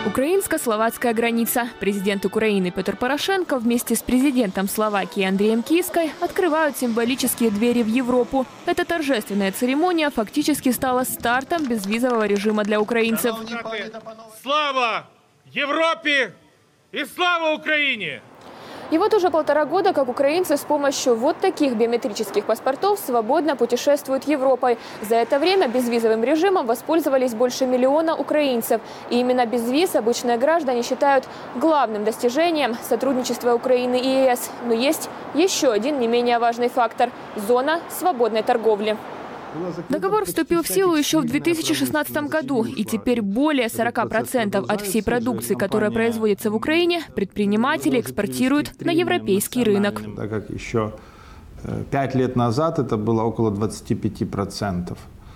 Украинско-словацкая граница. Президент Украины Петр Порошенко вместе с президентом Словакии Андреем Киской открывают символические двери в Европу. Эта торжественная церемония фактически стала стартом безвизового режима для украинцев. Слава Европе и слава Украине! И вот уже 1,5 года, как украинцы с помощью вот таких биометрических паспортов свободно путешествуют Европой. За это время безвизовым режимом воспользовались больше 1 миллиона украинцев. И именно без виз обычные граждане считают главным достижением сотрудничества Украины и ЕС. Но есть еще один не менее важный фактор – зона свободной торговли. Договор вступил в силу еще в 2016 году, и теперь более 40% от всей продукции, которая производится в Украине, предприниматели экспортируют на европейский рынок. Так как еще 5 лет назад это было около 25%.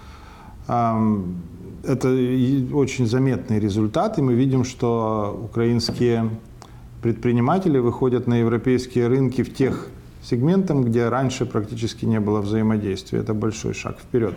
Это очень заметный результат, и мы видим, что украинские предприниматели выходят на европейские рынки в тех сегментам, где раньше практически не было взаимодействия. Это большой шаг вперед.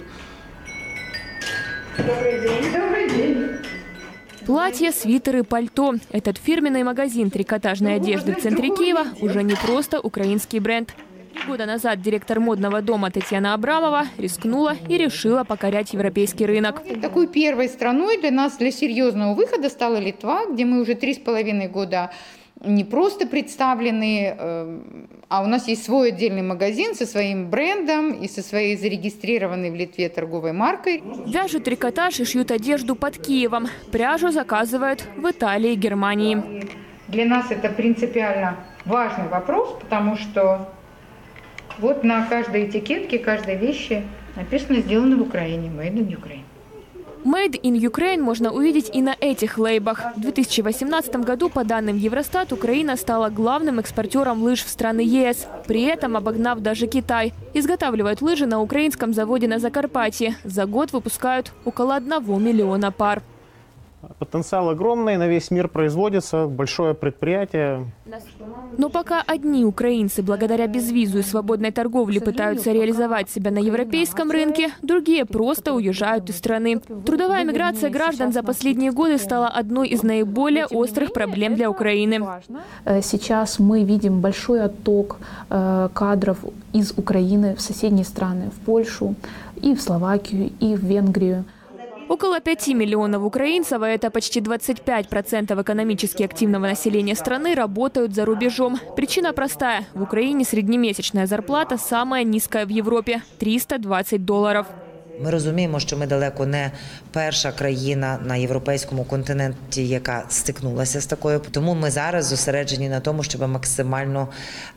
Добрый день. Добрый день. Платья, свитеры, пальто. Этот фирменный магазин трикотажной одежды в центре Киева уже не просто украинский бренд. 3 года назад директор модного дома Татьяна Абрамова рискнула и решила покорять европейский рынок. Такой первой страной для нас, для серьезного выхода стала Литва, где мы уже 3,5 года не просто представлены, а у нас есть свой отдельный магазин со своим брендом и со своей зарегистрированной в Литве торговой маркой. Вяжут трикотаж и шьют одежду под Киевом. Пряжу заказывают в Италии и Германии. Для нас это принципиально важный вопрос, потому что вот на каждой этикетке, каждой вещи написано «Сделано в Украине», «Made in Ukraine». Made in Ukraine можно увидеть и на этих лейбах. В 2018 году, по данным Евростат, Украина стала главным экспортером лыж в страны ЕС, при этом обогнав даже Китай. Изготавливают лыжи на украинском заводе на Закарпатье. За год выпускают около 1 миллиона пар. Потенциал огромный, на весь мир производится, большое предприятие. Но пока одни украинцы благодаря безвизу и свободной торговле пытаются реализовать себя на европейском рынке, другие просто уезжают из страны. Трудовая миграция граждан за последние годы стала одной из наиболее острых проблем для Украины. Сейчас мы видим большой отток кадров из Украины в соседние страны, в Польшу, и в Словакию, и в Венгрию. Около 5 миллионов украинцев, а это почти 25% экономически активного населения страны, работают за рубежом. Причина простая. В Украине среднемесячная зарплата самая низкая в Європі – $320. Ми розуміємо, що ми далеко не перша країна на європейському континенті, яка стикнулася з такою. Тому ми зараз зосереджені на тому, щоб максимально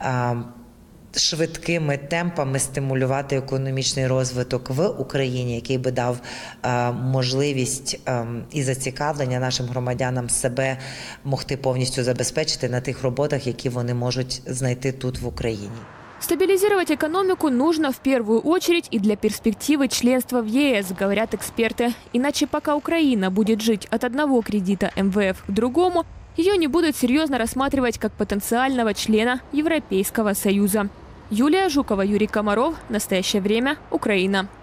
швидкими темпами стимулювати економічний розвиток в Україні, який би дав можливість і зацікавлення нашим громадянам себе могти повністю забезпечити на тих роботах, які вони можуть знайти тут в Україні. Стабилизировать экономику нужно в первую очередь и для перспективы членства в ЕС, говорят эксперты. Иначе пока Украина будет жить от одного кредита МВФ к другому, ее не будут серьезно рассматривать как потенциального члена Европейского Союза. Юлия Жукова, Юрий Комаров. Настоящее время. Украина.